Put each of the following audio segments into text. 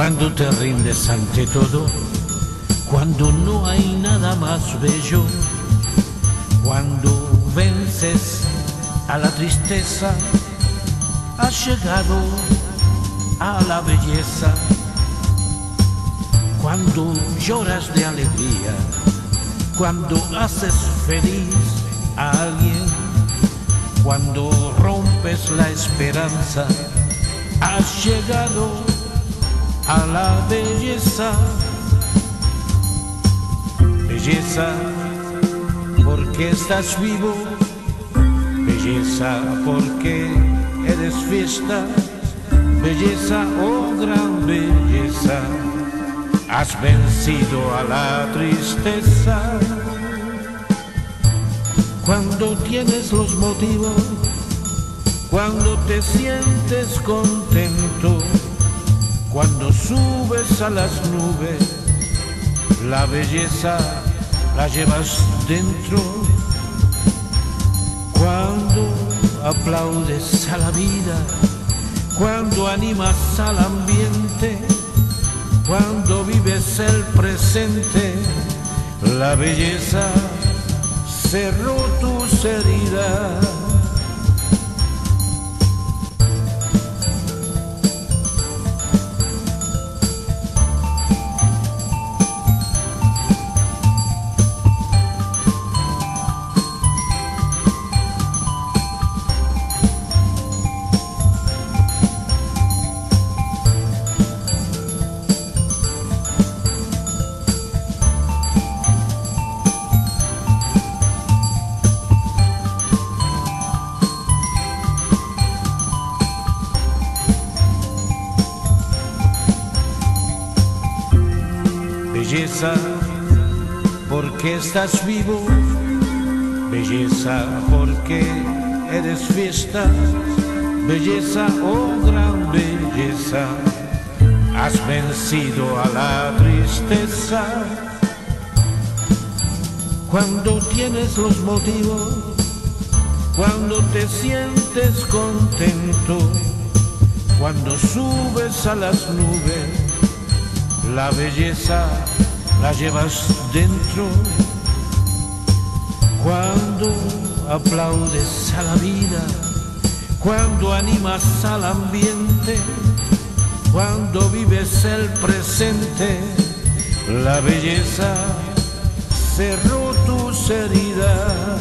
Cuando te rindes ante todo, cuando no hay nada más bello, cuando vences a la tristeza, has llegado a la belleza. Cuando lloras de alegría, cuando haces feliz a alguien, cuando rompes la esperanza, has llegado a la belleza. Belleza porque estás vivo, belleza porque eres fiesta, belleza, oh gran belleza, has vencido a la tristeza. Cuando tienes los motivos, cuando te sientes contento, cuando subes a las nubes, la belleza la llevas dentro. Cuando aplaudes a la vida, cuando animas al ambiente, cuando vives el presente, la belleza cerró tus heridas. Belleza porque estás vivo, belleza porque eres fiesta, belleza, oh gran belleza, has vencido a la tristeza. Cuando tienes los motivos, cuando te sientes contento, cuando subes a las nubes, la belleza la llevas dentro. Cuando aplaudes a la vida, cuando animas al ambiente, cuando vives el presente, la belleza cerró tus heridas.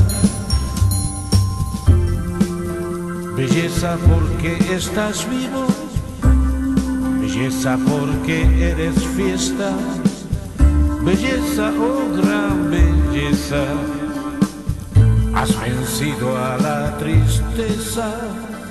Belleza porque estás vivo, belleza porque eres fiesta, belleza, oh gran belleza, has vencido a la tristeza.